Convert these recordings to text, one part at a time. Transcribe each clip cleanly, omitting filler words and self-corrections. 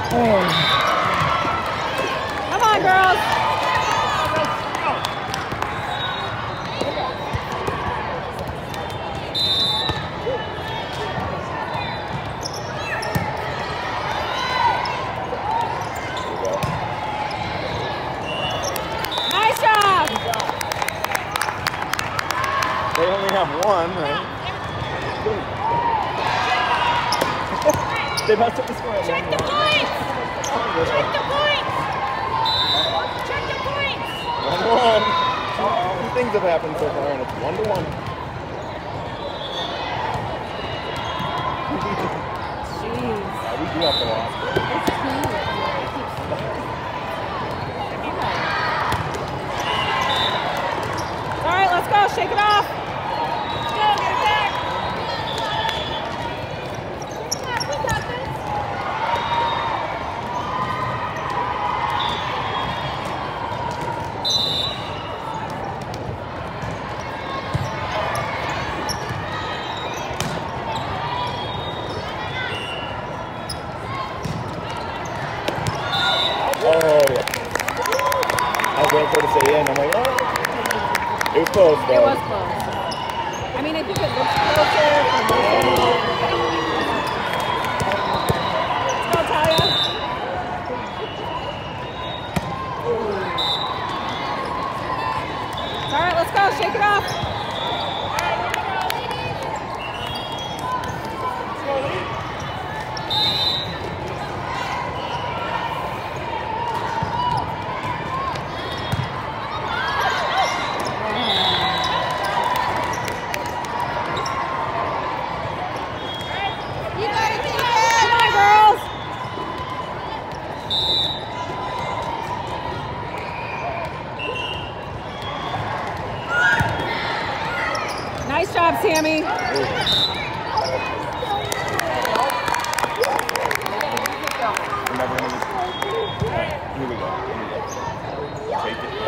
Come on, girls. Nice job. They only have one, right? They messed up the score. Check the points. Check the points. Check the points. 1-1. Two things have happened so far, and it's 1-1. Jeez. We do have to lost. All right, let's go. Shake it off. Let's go. Get it back. We got this. Oh, yeah. I was waiting for it to say in. I'm like, oh. It was close, though. It was close. I mean, I think it looks closer from this angle. Let's go, Talia. All right, let's go. Shake it off. Come on, girls. Nice job, Sammy. Here we go. Take it.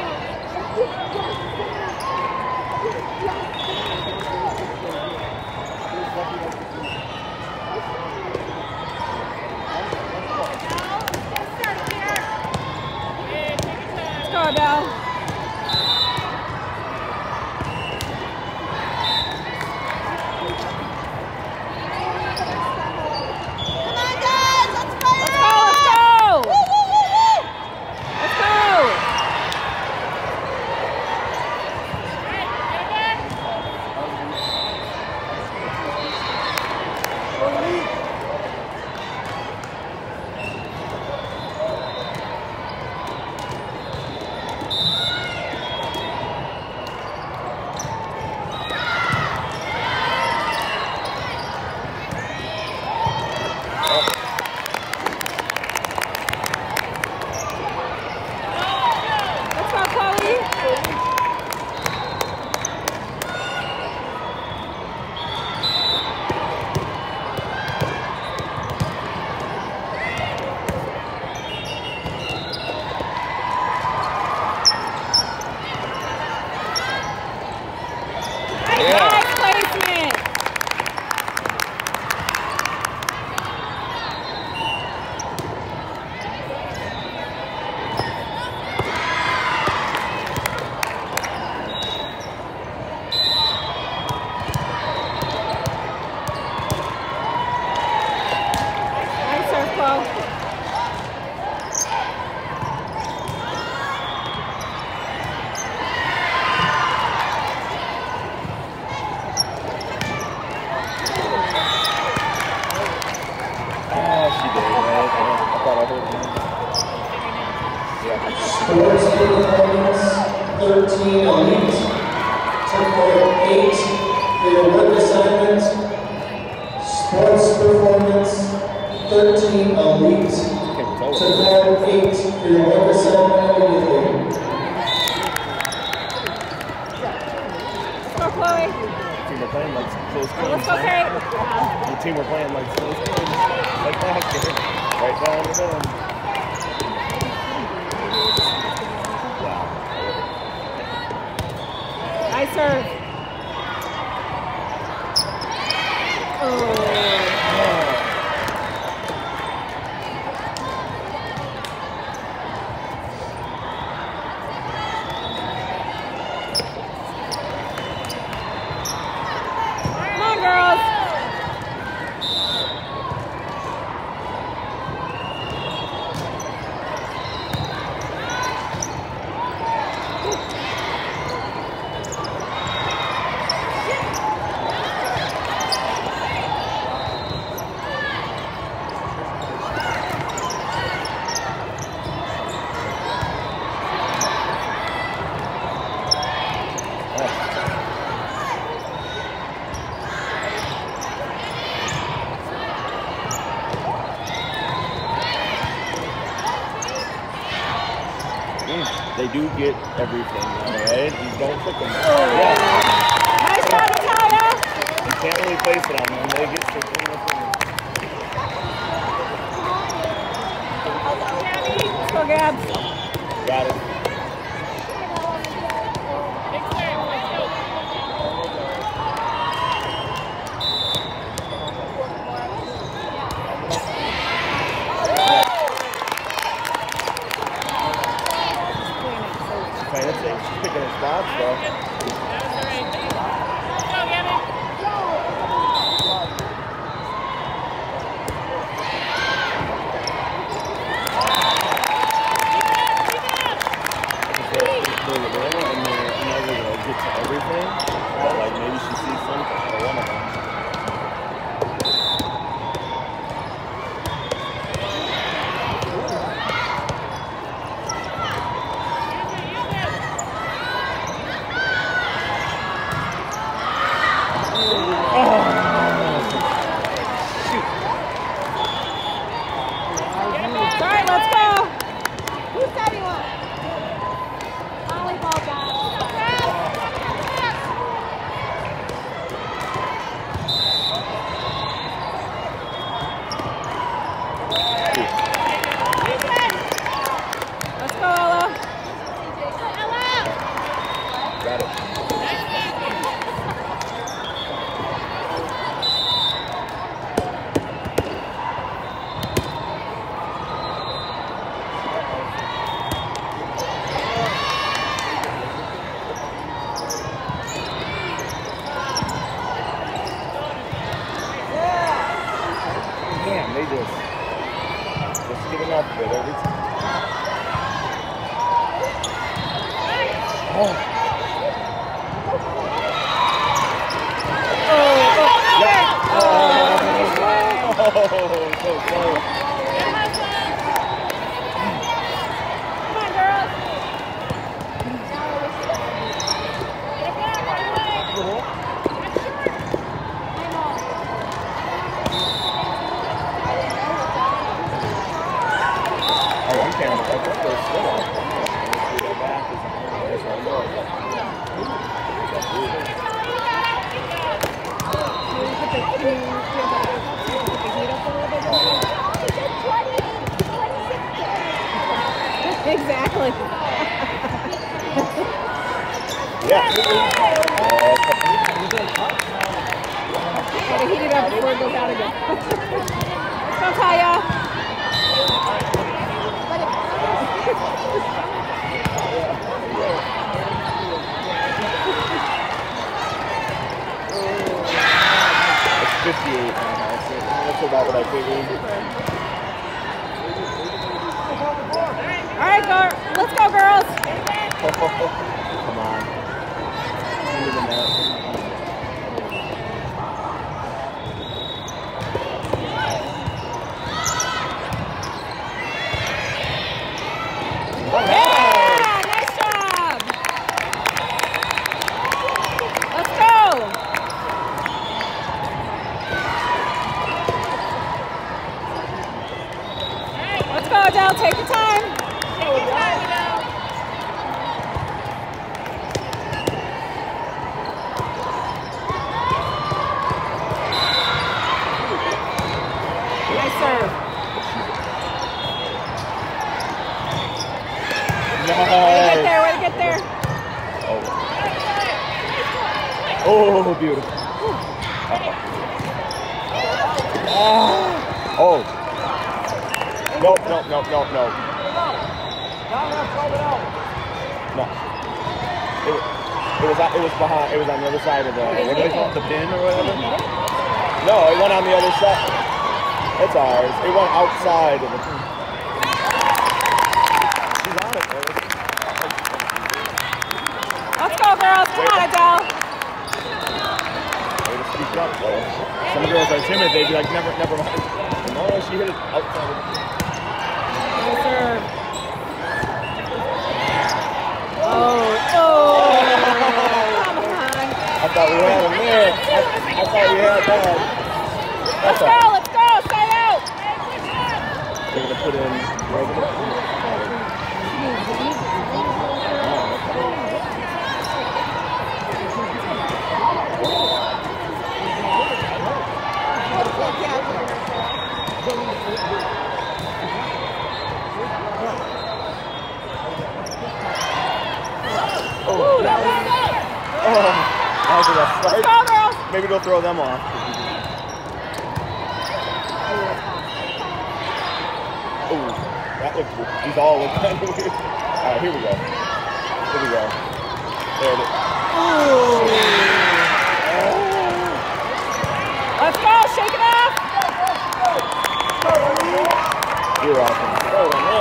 Let's go, Adele. Sports performance, 13 elite. Took home 8 for your work assignment. Sports performance, 13 elite. Took home 8 for your work assignment immediately. Let's go, Chloe. Team we're playing like close games. Let's go, Kate. The team we're playing like close games. Like that. Right down the middle. Nice serve. they do get everything, alright? You don't trick them. Yeah. Nice shot, Natalia. You can't really place it on them. They get tricked in the thing. Let's go, Gabs. Got it. Picking his spots, though. Get to everything, but like maybe she sees something or one of them. They just giving up with every time. Oh. So close. Come on, girls. Exactly. Yeah. Gotta heat it up before it goes out again. Let's go, Taya. It's 58. That's about what I figured. All right, let's go, girls. Come on. Into the net. Yeah, nice job. Let's go. Let's go, Adele. Take your time. Nice serve. Nice. Way to get there. Oh, beautiful. Oh. Nope. No. It was behind. It was on the other side of the. What do they call it? The pin or whatever? No, it went on the other side. It's ours. It went outside of the pin. She's on it, baby. Let's go, girls. Come on, Adele. Way to speak up, though. Some girls are timid. They'd be like, never mind. No, she hit it outside of the pin. Nice serve. Oh. Come on. I thought we had him there. I thought we had that. Let's go. Stay out. They're going to put in. maybe it'll throw them off. Ooh, that looked weird. These all look kind of weird. All right, here we go. Here we go. There it is. Let's go, shake it off. You're awesome. Oh, man.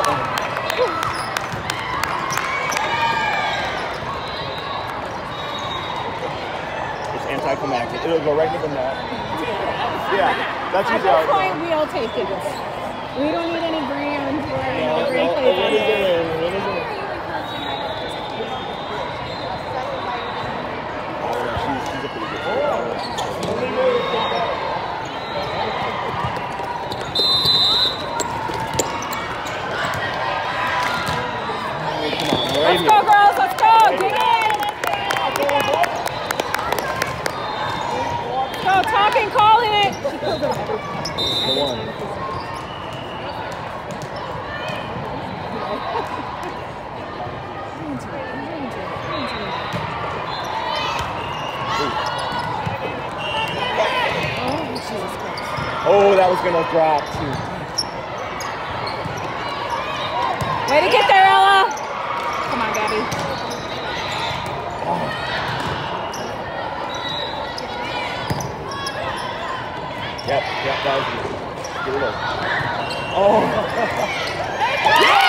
It's anticlimactic. It'll go right into the net. Yeah, that's At usually this how point, we'll take it. We don't need any brands or green the win is the win. The win is the win. She's a pretty good player. Let's go, girls. Let's go. Get in. Let's go. Talking, calling it. The one. Oh, that was gonna drop too. Way to get there, Ella. Come on, Gabby. Oh. Yep, that was good. Get it over. Oh.